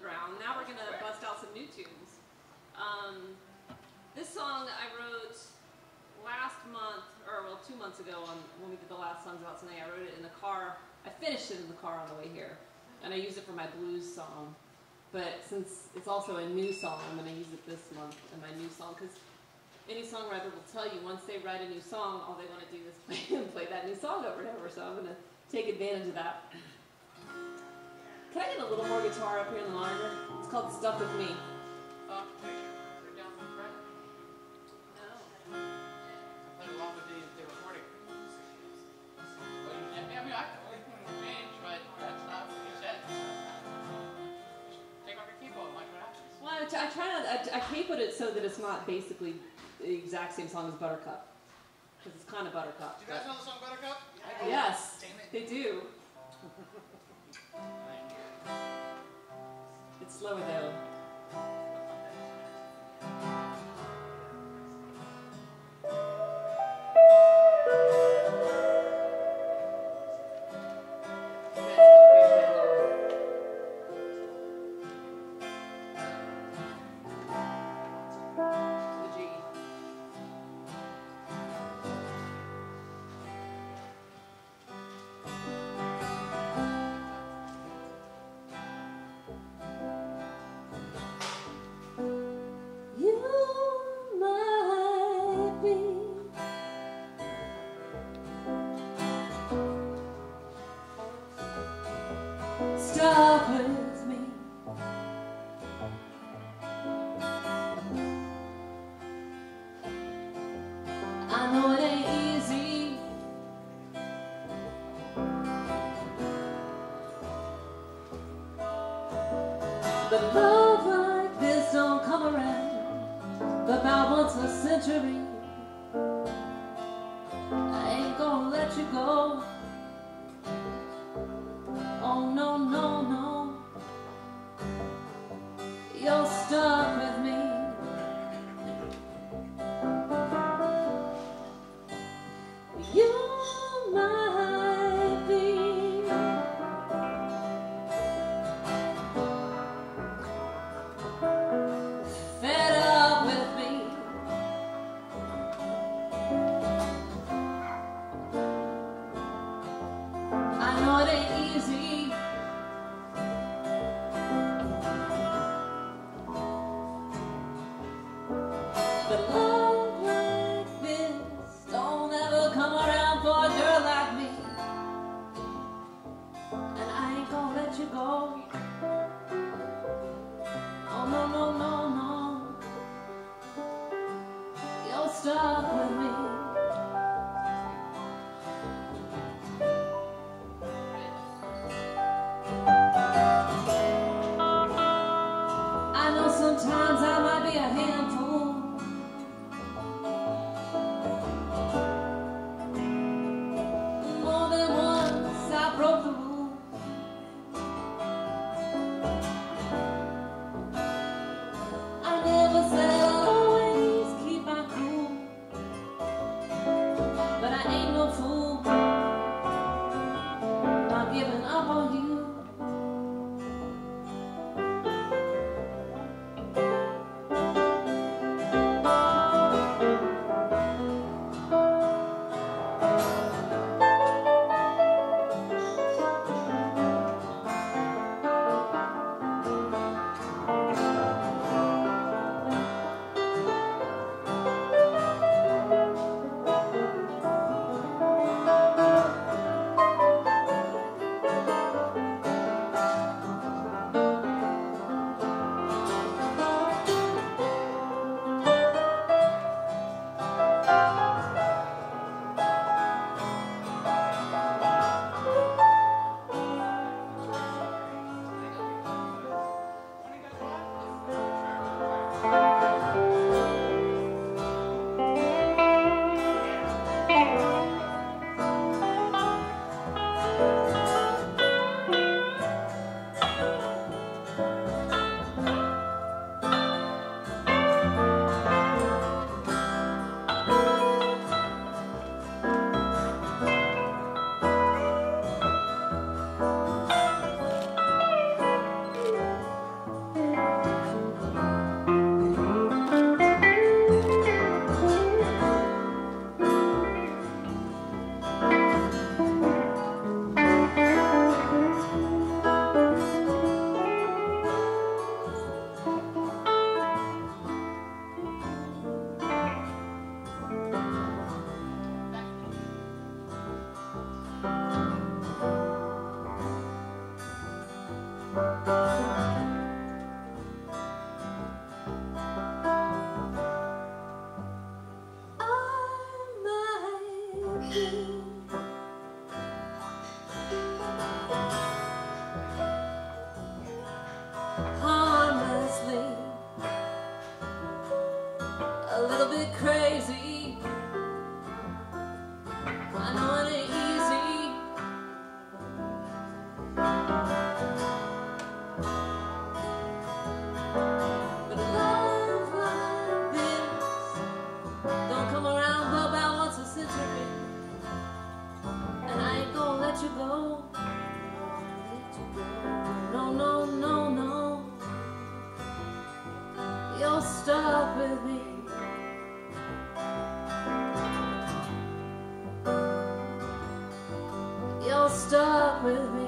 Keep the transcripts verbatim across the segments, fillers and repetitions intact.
ground. Now we're gonna bust out some new tunes. Um, this song I wrote last month, or well, two months ago on when we did the last songs about Sunday. I wrote it in the car. I finished it in the car on the way here, and I used it for my blues song. But since it's also a new song, I'm gonna use it this month in my new song because any songwriter will tell you once they write a new song, all they want to do is play and play that new song over and over. So I'm gonna take advantage of that. Can I get a little more guitar up here in the monitor? It's called Stuck With Me. Uh, they're down in front. No. I played along with the, the recording. Well, you, I mean, I can change, but that's not what you said. Just take off your keyboard and watch what happens. Well, I, I try not, I, I keyboard it so that it's not basically the exact same song as Buttercup. Because it's kind of Buttercup. Do you guys know the song Buttercup? Yes, Damn it. they do. It's slower though. Stop with me. I know it ain't easy. But love like this don't come around about once a century. I ain't gonna let you go. Oh no, no, no. You're stuck with me. You might be fed up with me. I know it ain't easy. But love like this don't ever come around for a girl like me. And I ain't gonna let you go. Oh no, no, no, no. You're stuck with me. I know sometimes I might be a handful, with me. You're stuck with me.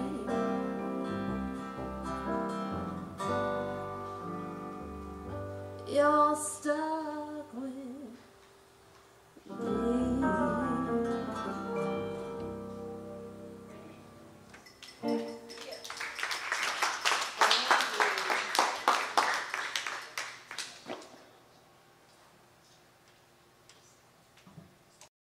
You're stuck.